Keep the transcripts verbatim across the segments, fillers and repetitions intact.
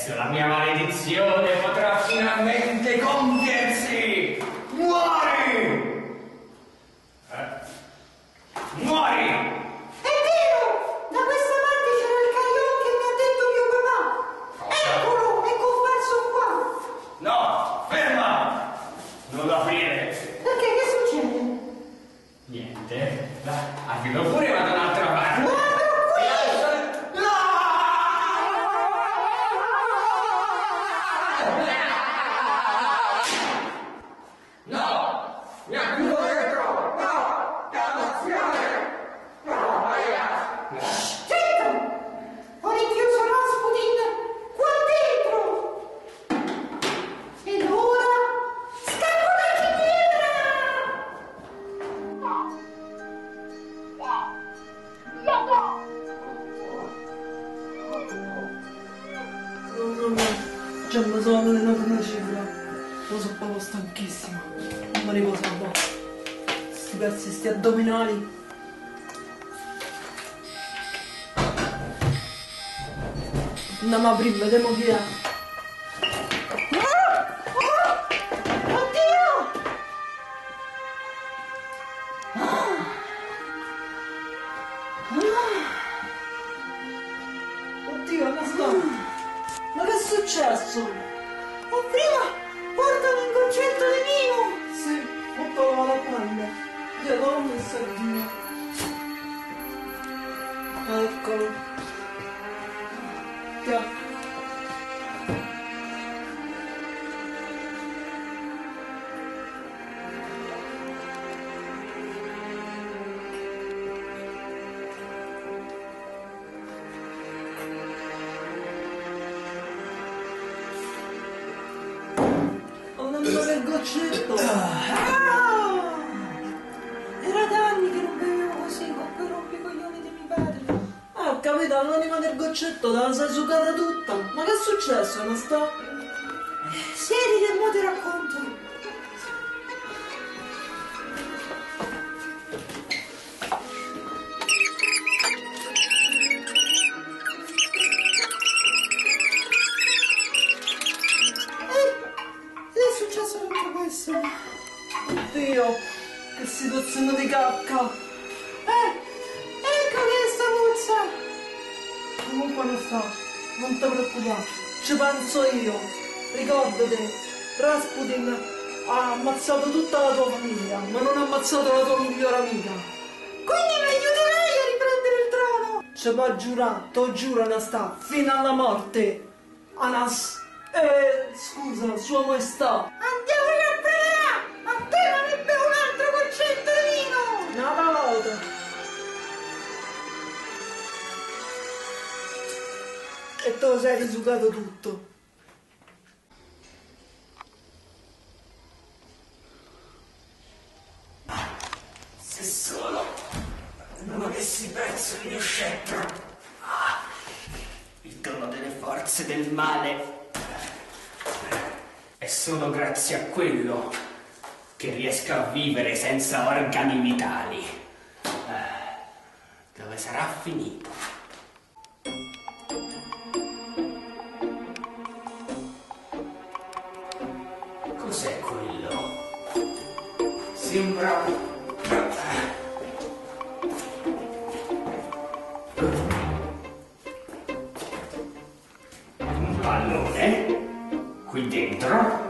Adesso la mia maledizione potrà finalmente compiersi! Muori! Eh? Muori! È vero! Da questa parte c'era il caglione che mi ha detto mio papà! Cosa? Eccolo! È comparso qua! No! Ferma! Non lo aprire! Perché? Che succede? Niente. Arrivo pure e vado da un'altra parte. No, però qui! No! Mi ha chiuso dentro! No! Dannazione! No, Maria! Zitto! Ho rinchiuso Rasputin qua dentro! E ora scappo da pietra! Già mi sono avvelenato una cifra, lo so proprio stanchissimo, non mi riposo un po'. Sti pezzi, sti addominali. Andiamo a aprire, vediamo chi è. Oddio! Oddio, Anastasia, ma che è successo? Oh, prima portami un goccetto di vino! Sì, molto la prende. Io dove ho messo il vino? Eccolo. Tiè. Ho mandato il goccetto. Ah! Era da anni che non bevevo così, con quei rompicoglioni di mio padre. Ah, ho capito, all'anima del goccetto, te la sei sucata tutta. Ma che è successo, Anastasia? Siediti e mo ti racconto. È successo tutto questo? Oddio, che situazione di cacca. Eh, ecco che sta puzza! Comunque non sta, non ti preoccupare, ci penso io. Ricordati, Rasputin ha ammazzato tutta la tua famiglia, ma non ha ammazzato la tua migliore amica. Quindi mi aiuterai a riprendere il trono! Ci può giurare, t'ho giuro, Anastasia, fino alla morte. Anas... Eh, scusa, sua maestà. Andiamo a prendere! Appena ne bevo un altro goccetto di vino! Una volta. E te lo sei risugato tutto. Se solo non avessi perso il mio scettro. Ah, il dono delle forze del male. È solo grazie a quello che riesco a vivere senza organi vitali. Eh, dove sarà finito? Cos'è quello? Sembra... un pallone? Qui dentro?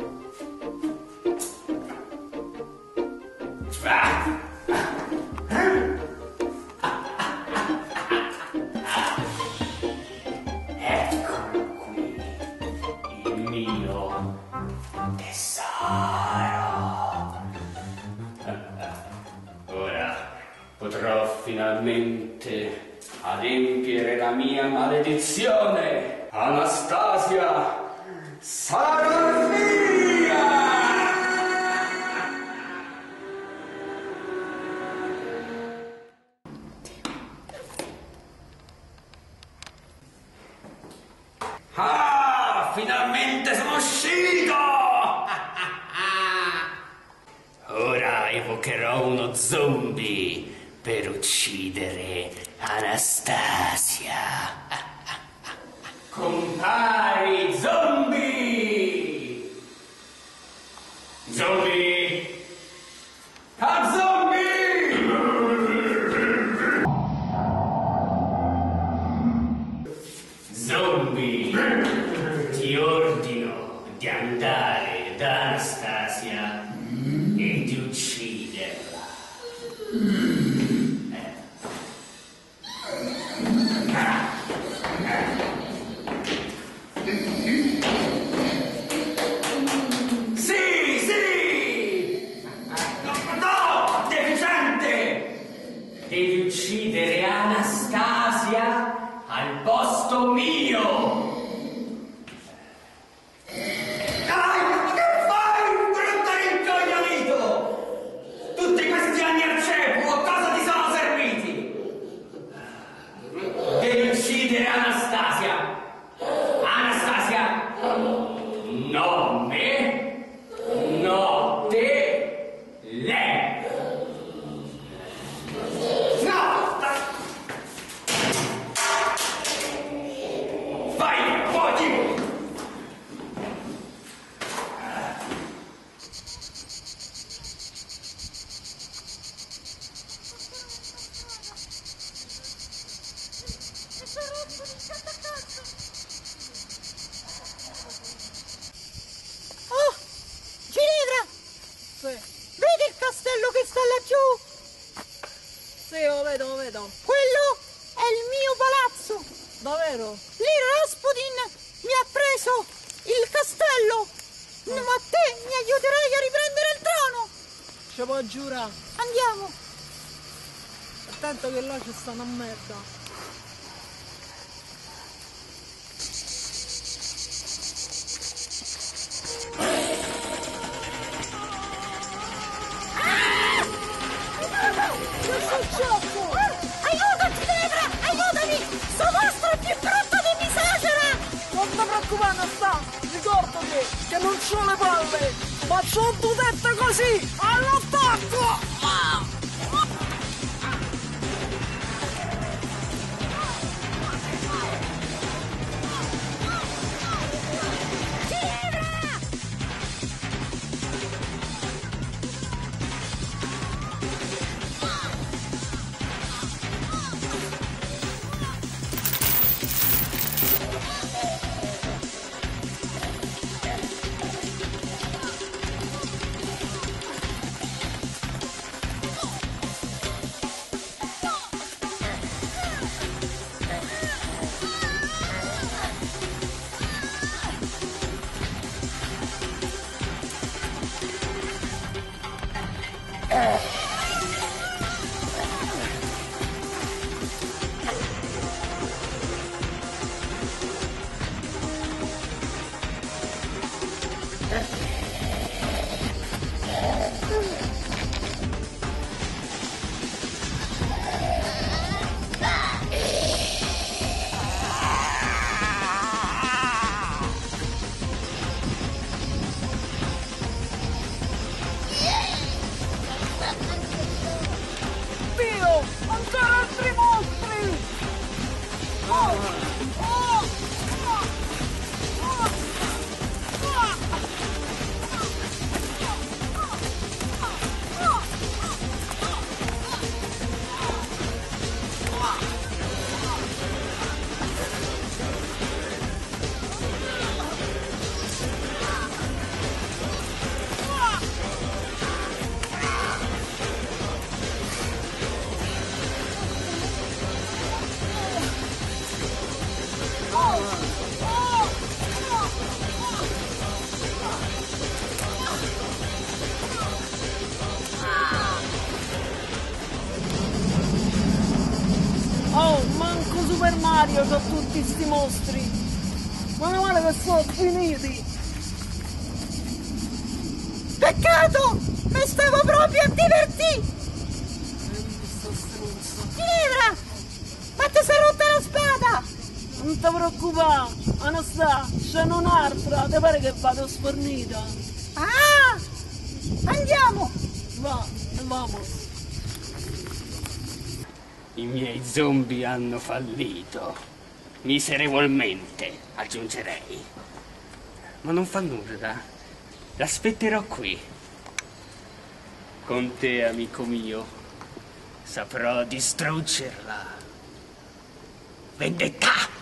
Ah. Eccolo qui, il mio tesoro. Ora potrò finalmente adempiere la mia maledizione. Anastasia sarà mia! Ah, finalmente sono uscito! Ora evocherò uno zombie per uccidere Anastasia. Compari! Quindi ti ordino di andare da Anastasia e di ucciderla. Eh. Ah. Sì, sì! No, deficiente! Devi uccidere Anastasia al posto mio! Anastasia! Anastasia! No me, no te, lei! No! Vai, fuori! Oh, Ginevra! Sì, Vedi il castello che sta laggiù? sì, lo vedo, lo vedo. Quello è il mio palazzo. Davvero? Lì Rasputin mi ha preso il castello. Ma te mi aiuterai a riprendere il trono. Ci può giurare. Andiamo. Attento che là ci sta una merda. Aiutati, Ginevra! Aiutami! Sto mostro è più brutto di mi esagera! Non ti preoccupare, sta! Ricordati che non c'ho le palle, ma c'ho due tette così! All'attacco! Oh, manco Super Mario con tutti sti mostri! Meno male che sono finiti! Peccato! Mi stavo proprio a divertire! Sto stronzo! Ginevra! Ma ti sei rotta la spada! Non ti preoccupare, Anastasia, c'è un'altra, ti pare che vado sfornita? Ah! Andiamo! Va, vamos! I miei zombie hanno fallito. Miserevolmente, aggiungerei. Ma non fa nulla. L'aspetterò qui. Con te, amico mio, saprò distruggerla. Vendetta!